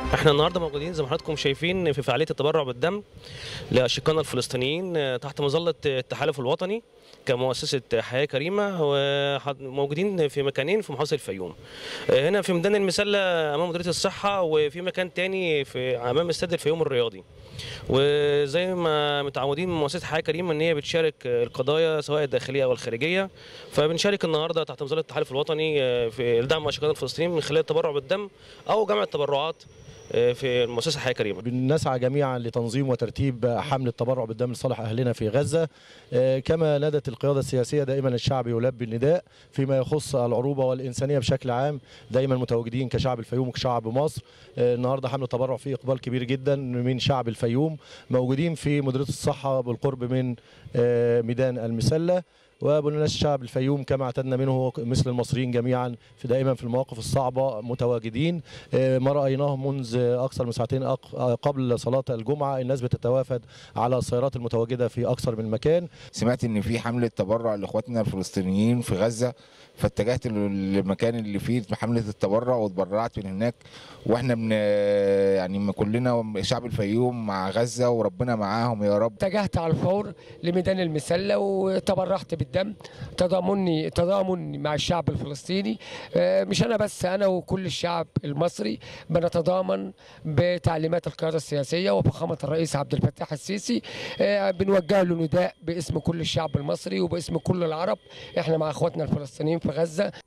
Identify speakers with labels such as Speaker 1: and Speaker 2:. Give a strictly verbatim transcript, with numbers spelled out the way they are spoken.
Speaker 1: احنا النهارده موجودين زي ما حضراتكم شايفين في فعاليه التبرع بالدم لاشقائنا الفلسطينيين تحت مظله التحالف الوطني كمؤسسه حياه كريمه، وموجودين في مكانين في محافظه الفيوم. هنا في ميدان المسله امام مديريه الصحه، وفي مكان تاني في امام استاد الفيوم الرياضي. وزي ما متعودين من مؤسسه حياه كريمه ان هي بتشارك القضايا سواء الداخليه او الخارجيه، فبنشارك النهارده تحت مظله التحالف الوطني في دعم اشقائنا الفلسطينيين من خلال التبرع بالدم او جمع التبرعات في المؤسسه حياه كريمه.
Speaker 2: بنسعى جميعا لتنظيم وترتيب حمله التبرع بالدم لصالح اهلنا في غزه، كما نادت القياده السياسيه دائما الشعب يلبي النداء فيما يخص العروبه والانسانيه بشكل عام، دايما متواجدين كشعب الفيوم وكشعب مصر. النهارده حمله تبرع فيه اقبال كبير جدا من شعب الفيوم، موجودين في مديريه الصحه بالقرب من ميدان المسله، وبنناشد الشعب الفيوم كما اعتدنا منه مثل المصريين جميعا في دائما في المواقف الصعبه متواجدين. ما رايناه منذ اكثر من ساعتين قبل صلاه الجمعه، الناس بتتوافد على السيارات المتواجده في اكثر من مكان.
Speaker 3: سمعت ان في حمله تبرع لاخواتنا الفلسطينيين في غزه، فاتجهت للمكان اللي فيه حمله التبرع واتبرعت من هناك. واحنا من يعني كلنا شعب الفيوم مع غزه وربنا معاهم يا رب.
Speaker 4: اتجهت على الفور لميدان المسله وتبرعت بالدم تضامني تضامن مع الشعب الفلسطيني. مش انا بس، انا وكل الشعب المصري بنتضامن بتعليمات القياده السياسيه وفخامه الرئيس عبد الفتاح السيسي. بنوجه له نداء باسم كل الشعب المصري وباسم كل العرب، احنا مع اخواتنا الفلسطينيين في غزه.